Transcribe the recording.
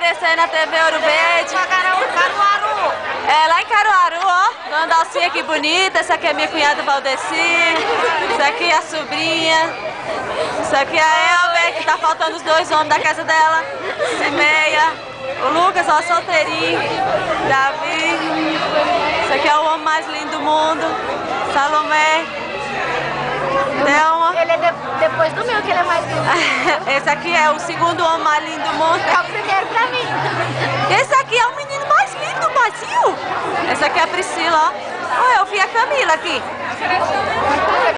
aparecer na TV Ouro Verde. Caruaru. É, lá em Caruaru, ó. Dona Dalcinha, que bonita. Essa aqui é minha cunhada Valdeci. Isso aqui é a sobrinha. Isso aqui é a Elber, que tá faltando os dois homens da casa dela. Cimeia. O Lucas, ó, solteirinho. Davi. Isso aqui é o homem mais lindo do mundo. Salomé. Thelma. Ele é depois do meu, que ele é mais lindo. Esse aqui é o segundo homem mais lindo do mundo. É o primeiro pra mim. Esse aqui é o menino mais lindo do Brasil. Essa aqui é a Priscila, ó. Olha, eu vi a Camila aqui.